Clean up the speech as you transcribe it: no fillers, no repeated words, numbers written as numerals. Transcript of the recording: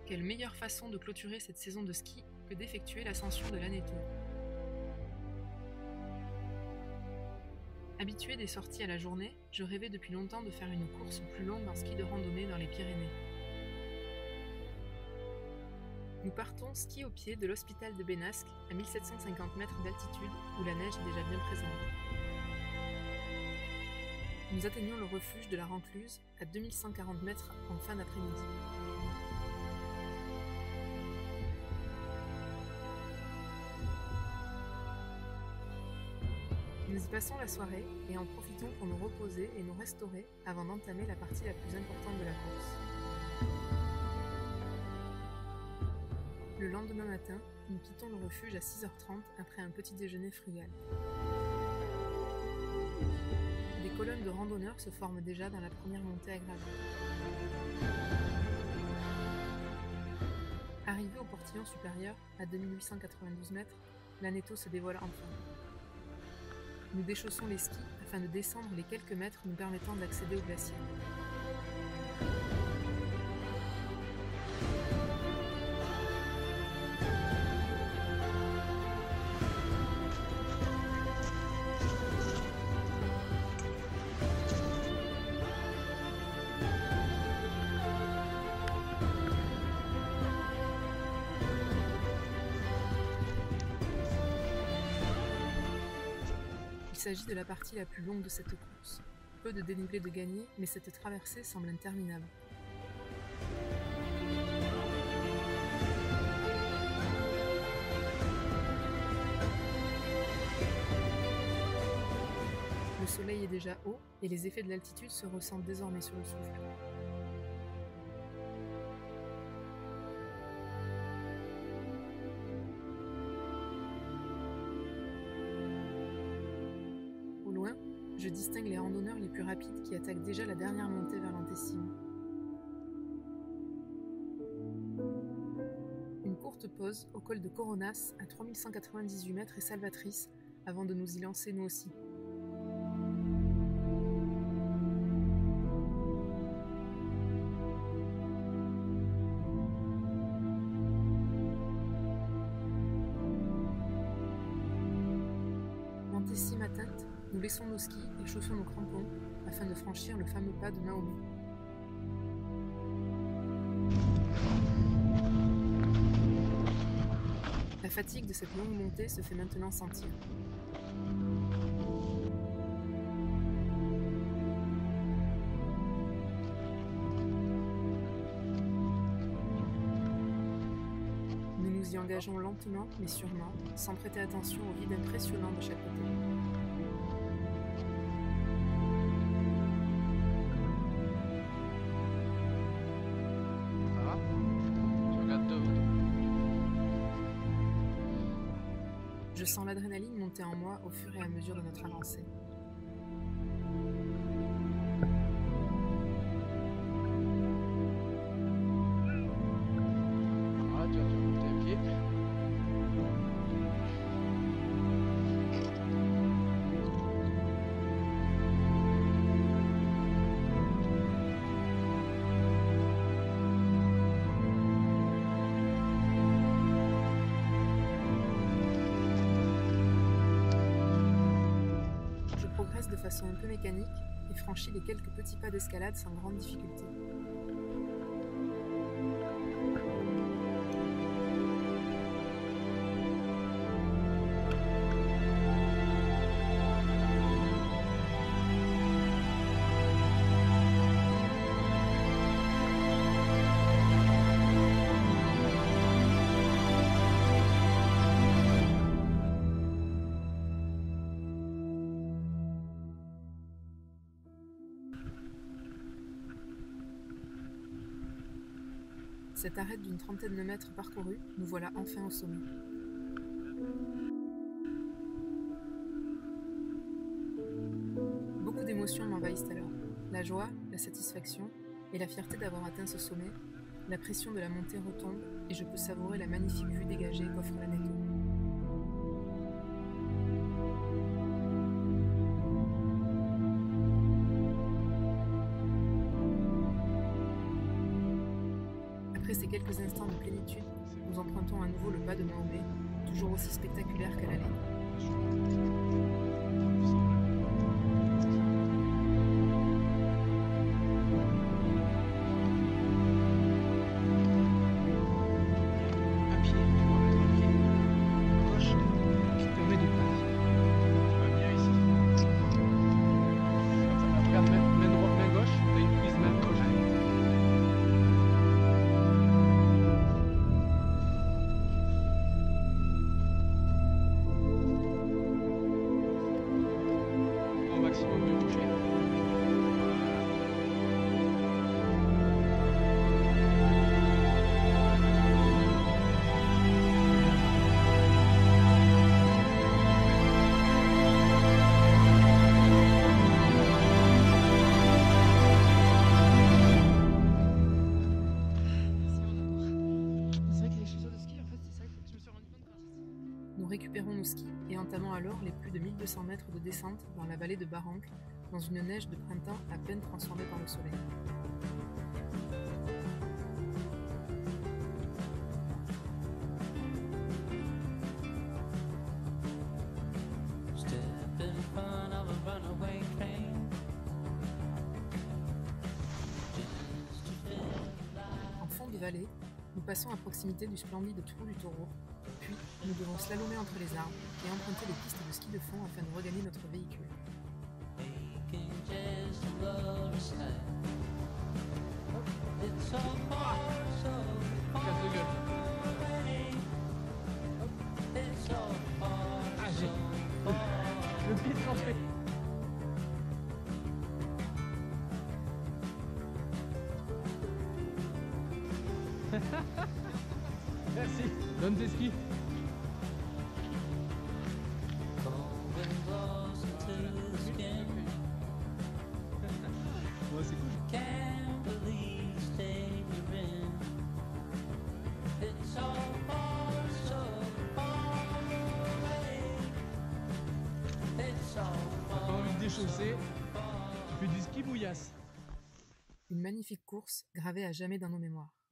Quelle meilleure façon de clôturer cette saison de ski que d'effectuer l'ascension de l'Aneto. Habitué des sorties à la journée, je rêvais depuis longtemps de faire une course plus longue en ski de randonnée dans les Pyrénées. Nous partons ski au pied de l'Hospital de Benasque, à 1750 mètres d'altitude, où la neige est déjà bien présente. Nous atteignons le refuge de la Rancluse, à 2140 mètres en fin d'après-midi. Nous y passons la soirée et en profitons pour nous reposer et nous restaurer avant d'entamer la partie la plus importante de la course. Le lendemain matin, nous quittons le refuge à 6h30 après un petit déjeuner frugal. Des colonnes de randonneurs se forment déjà dans la première montée à gravir. Arrivé au portillon supérieur, à 2892 mètres, l'Aneto se dévoile enfin. Nous déchaussons les skis afin de descendre les quelques mètres nous permettant d'accéder au glacier. Il s'agit de la partie la plus longue de cette course. Peu de dénivelé de gagné, mais cette traversée semble interminable. Le soleil est déjà haut et les effets de l'altitude se ressentent désormais sur le souffle. Je distingue les randonneurs les plus rapides qui attaquent déjà la dernière montée vers l'Antessime. Une courte pause au col de Coronas à 3198 mètres est salvatrice avant de nous y lancer nous aussi. Antessime atteinte, nous laissons nos skis et chaussons nos crampons afin de franchir le fameux pas de Naomi. La fatigue de cette longue montée se fait maintenant sentir. Nous nous y engageons lentement mais sûrement, sans prêter attention au vide impressionnant de chaque côté. Je sens l'adrénaline monter en moi au fur et à mesure de notre avancée. Ah, tu vas monter à pied. De façon un peu mécanique et franchit les quelques petits pas d'escalade sans grande difficulté. Cette arête d'une trentaine de mètres parcourus, nous voilà enfin au sommet. Beaucoup d'émotions m'envahissent alors. La joie, la satisfaction et la fierté d'avoir atteint ce sommet. La pression de la montée retombe et je peux savourer la magnifique vue dégagée qu'offre l'Aneto. Après ces quelques instants de plénitude, nous empruntons à nouveau le pas de Mahomet, toujours aussi spectaculaire qu'à l'aller. Un pied, tu dois mettre un pied gauche qui te permet de prendre. Tu vas venir ici. Comme ça, regarde, main droite, main gauche, t'as une prise main gauche. Au maximum de bouger. C'est vrai que les chaussures de ski, en fait, c'est ça que je me suis rendu compte grâce à ça. Nous récupérons nos skis et entamons alors les plus de 1200 mètres de descente dans la vallée de Barranque, dans une neige de printemps à peine transformée par le soleil. Step in front of a runaway train. Just to feel alive. En fond de vallée, nous passons à proximité du splendide trou du Taureau, puis nous devons slalomer entre les arbres et emprunter les pistes de ski de fond afin de regagner notre véhicule. Making just a love sight. It's so far, so Casse de gueule. away. It's so far, Ah, so Le pied trempé. Merci. Donne tes skis. going close to the skin. Ouais, c'est cool. Can't believe the state you're in. It's so far away. It's so T'as pas envie de déchausser. Tu fais du ski mouillasse. Une magnifique course gravée à jamais dans nos mémoires.